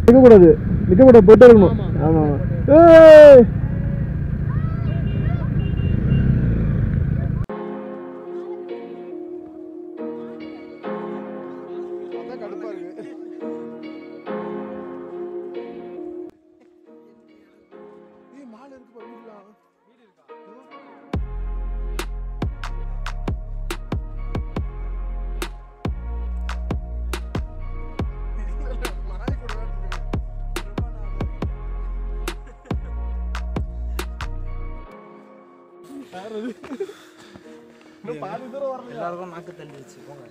நிற்கக்கூடாது நிற்கக்கூடாது போயிட்டே இருக்கணும். ஆமாம் ஆமாம். எல்லாருக்கும் நாக்கு தள்ளிடுச்சு போங்க.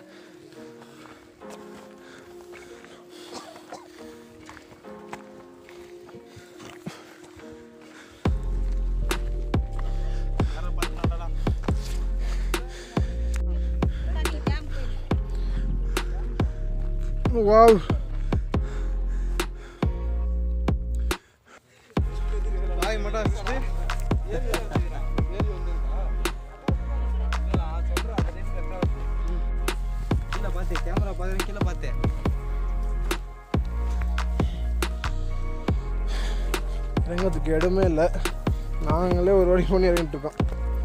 வாவ் பாய் மடா கேமரா பார்த்து கீழே பார்த்தேன். இறங்கிறதுக்கு இடமே இல்லை. நாங்களே ஒரு வாடி பண்ணி இறங்கிட்டு இருக்கோம்.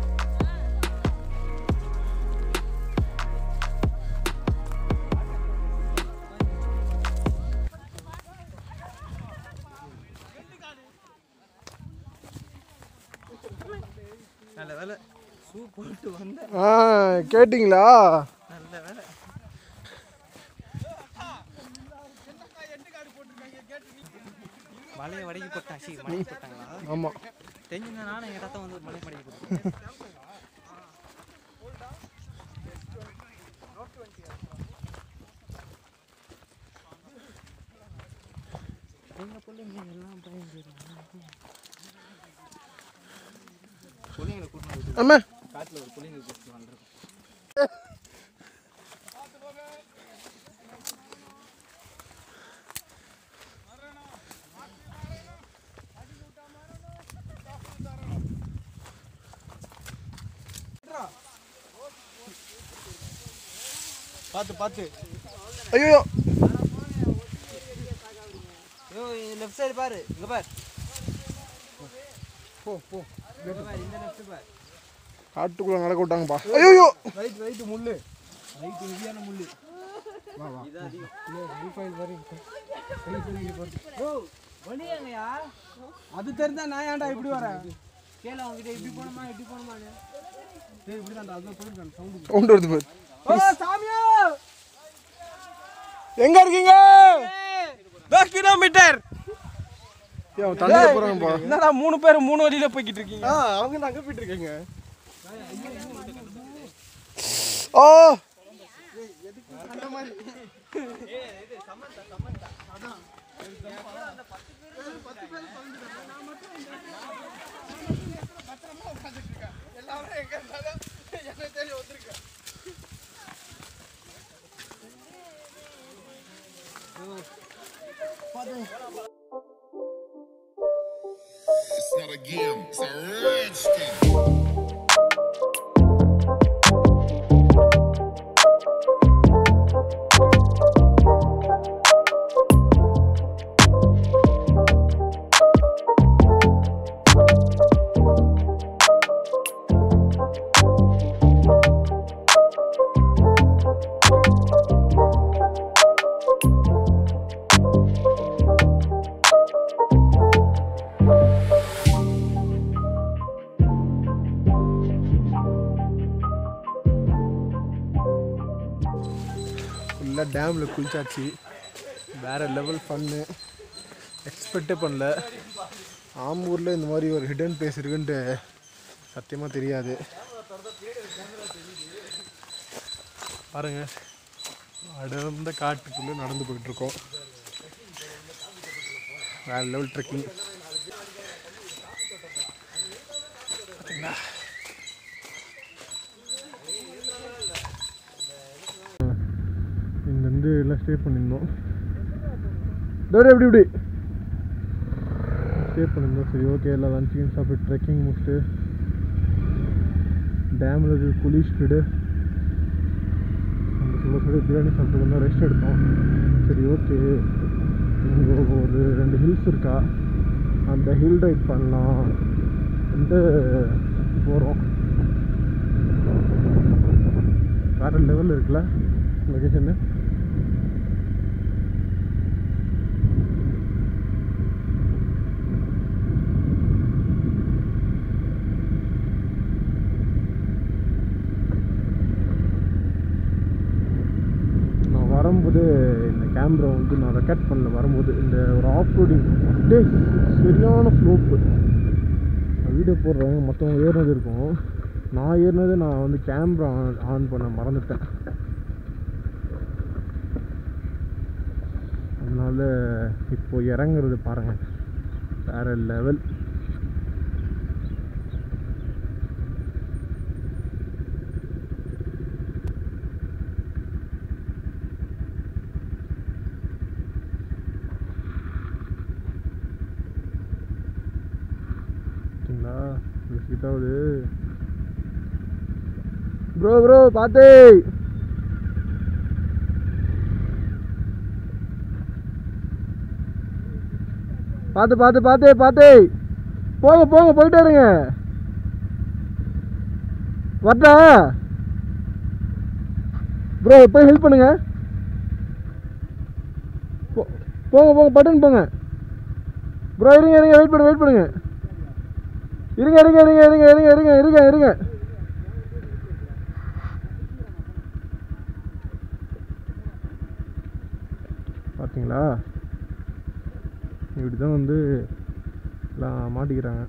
நல்ல வேலை ஷூ போட்டு வந்தேன். கேட்டிங்களா? நல்ல வேலை. மலையை வடக்கி போட்டாச்சு. மடக்கி போட்டாங்களா? ஆமாம் தெரிஞ்சுன்னா நானும் எங்கள் தாத்தா வந்து மலை மடக்கி போட்டேன். எங்கள் பிள்ளைங்க எல்லாம் பயந்துருவாங்க. பிள்ளைங்களை கூட்டிட்டு ஆமா காட்டில் ஒரு பிள்ளைங்க கூட்டிட்டு வந்துருக்கோம். பார்த்து பார்த்து. ஐயோ லெஃப்ட் சைடு பாரு. இங்கே பாரு. போ போ. இந்த லெஃப்ட் பாரு. காட்டுக்குள்ளே நடக்க விட்டாங்கப்பா. ஐயோ ரைட் ரைட்டு முள்ளு. ரைட்டு ஹெவியான முள்ளு. வா வா. வண்டியாங்கயா. அது தெரிஞ்சா நான் ஏன்டா இப்படி வரேன்? கேள அவங்கிட்ட இப்படி போணுமா இப்படி போணுமான்னு. டேய் இப்படி தான்டா அத போயிடுறான் சவுண்ட். சவுண்ட் வருது பாரு. ஓ சாமியா. எங்க இருக்கீங்க? 10 கிலோமீட்டர். ஏன் தண்ணில போறாங்கப்பா. என்னடா மூணு பேர் மூணு வழியில போயிட்டு இருக்கீங்க? அவங்க அங்க போயிட்டு இருக்கீங்க. ஓ அந்த மாதிரி. இது சமந்தா அதான். அந்த 10 பேர் பறந்துட்டாங்க. நான் மட்டும் பத்திரமா உட்கார்ந்துட்டு இருக்கேன். எல்லாரும் எங்க இருந்தாலும் என்ன தேடி வந்திருக்கேன். It's not a game, it's a rich thing. ஃபுல்லாக டேமில் குளிச்சாச்சு. வேறு லெவல் ஃபன்னு. எக்ஸ்பெக்டே பண்ணல. ஆம்பூரில் இந்த மாதிரி ஒரு ஹிடன் பிளேஸ் இருக்குன்ட்டு சத்தியமாக தெரியாது. பாருங்க, அடர்ந்த காட்டுக்குள்ளே நடந்து போயிட்டுருக்கோம். வேறு லெவல் ட்ரெக்கிங். பார்த்தீங்களா? இங்கேருந்து எல்லாம் ஸ்டே பண்ணியிருந்தோம். இதோட எப்படி இப்படி ஸ்டே பண்ணியிருந்தோம். சரி ஓகே, எல்லாம் லஞ்சிங் சாப்பிட்டு ட்ரெக்கிங் முடிச்சுட்டு டேமில் இருக்க குளிச்சுட்டு அந்த சுட சுட பிரியாணி சாப்பிட்டு கொஞ்சம் ரெஸ்ட் எடுத்தோம். சரி ஓகே, இங்கே ஒரு 2 ஹில்ஸ் இருக்கா, அந்த ஹில் ரைட் பண்ணலாம் வந்து போகிறோம். வேறு லெவலில் இருக்குல்ல லொக்கேஷன்னு. வரும்போது இந்த கேமரா வந்து நான் ரெக்கார்ட் பண்ணல. வரும்போது இந்த ஒரு ஆஃப் ரோடிங் டே சரியான ஸ்லோப்பு. வீடியோ போடுறவங்க மற்றவங்க ஏறினது இருக்கும், நான் ஏறினது நான் வந்து கேமரா ஆன் பண்ண மறந்துட்டேன். அதனால இப்போ இறங்குறது பாருங்கள், வேறு லெவல். கிட்டாவது ப்ரோ ப்ரோ பார்த்து பார்த்து பார்த்து பார்த்து பார்த்து போங்க போங்க, போயிட்டே இருங்க. வரட்டா ப்ரோ, போய் ஹெல்ப் பண்ணுங்க. போங்க போங்க, பட்டன் போங்க ப்ரோ. இருங்க இருங்க, வெயிட் பண்ணுங்க. இருங்க இருங்க இருங்க இருங்க இருங்க இருங்க இருங்க இருங்க. பார்த்தீங்களா, இப்படி தான் வந்து எல்லாம் மாட்டிக்கிறாங்க.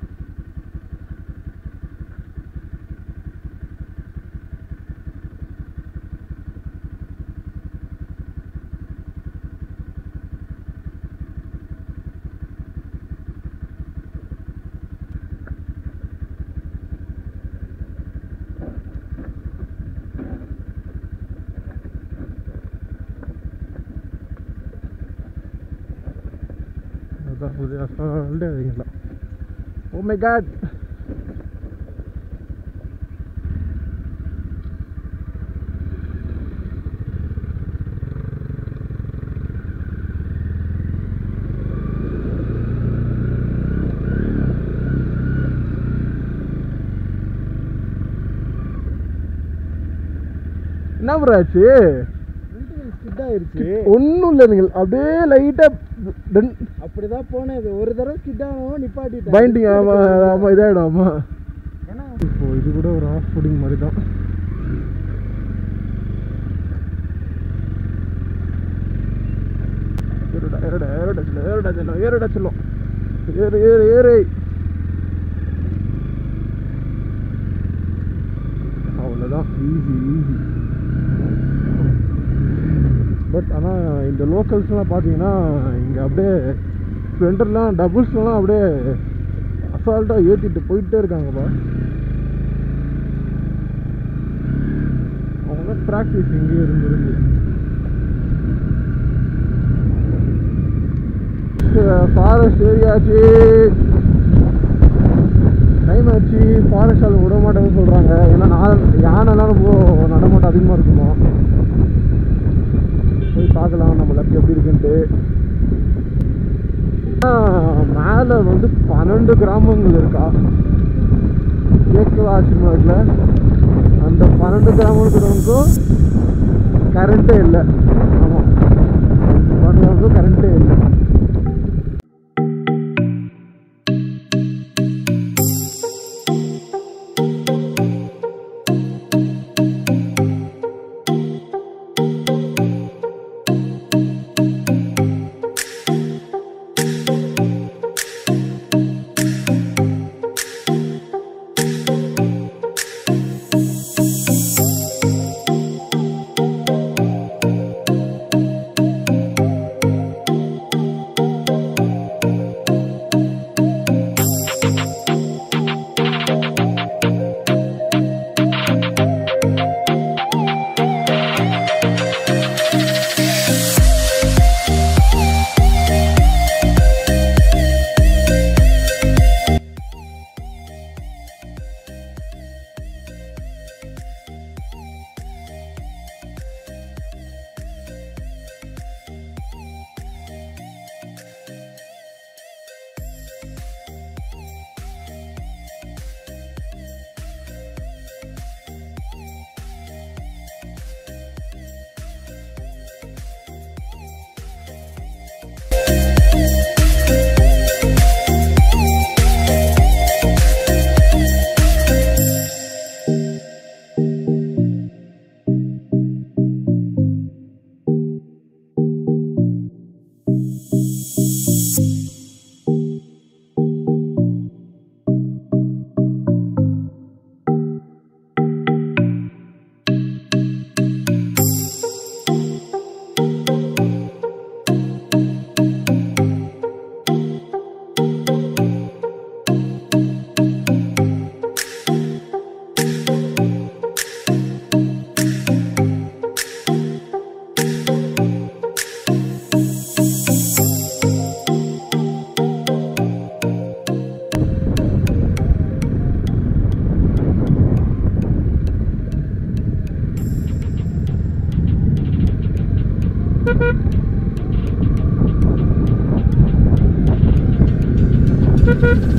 Oh my god. என்ன ப்ராச்சு ஒன்றும் இல்லை, நீங்கள் அப்படியே லைட்டாக அப்படிதான் போனது. ஒரு தடவை ஸ்கிட் ஆகும், நிப்பாட்டிட்டேன். பைண்டிங் ஆமாம் ஆமாம் இதாகிடும். ஆமாம், இப்போ இது கூட ஒரு ஆஃப் ரோடிங் மாதிரி தான். ஏறுடா சொல்லும், ஏறு ஏறு ஏறு. அவ்வளோதான், ஈஸி ஈஸி. பட் ஆனால் இந்த லோக்கல்ஸ்லாம் பார்த்தீங்கன்னா இங்கே அப்படியே ஸ்ப்ளெண்டர்லாம் டபுள்ஸ்லாம் அப்படியே அசால்ட்டாக ஏற்றிட்டு போயிட்டே இருக்காங்கப்பா. அவங்க ப்ராக்டிஸ் இங்கே இருந்துருந்து ஃபாரஸ்ட் ஏரியாச்சு. டைம் ஆச்சு, ஃபாரஸ்ட் ஆள் விட மாட்டேன்னு சொல்கிறாங்க. ஏன்னா யானைலாம் ரொம்ப நடமாட்டம் அதிகமாக இருக்குமா. போய் பார்க்கலாம் நம்ம லக்கு எப்படி இருக்குன்ட்டு. மேலே வந்து 12 கிராமங்கள் இருக்கா கேட்கவா ஆசிரமத்தில். அந்த 12 கிராமங்களுக்கும் கரண்ட்டே இல்லை. ஆமாம், 12 கரண்ட்டே இல்லை. Thank you.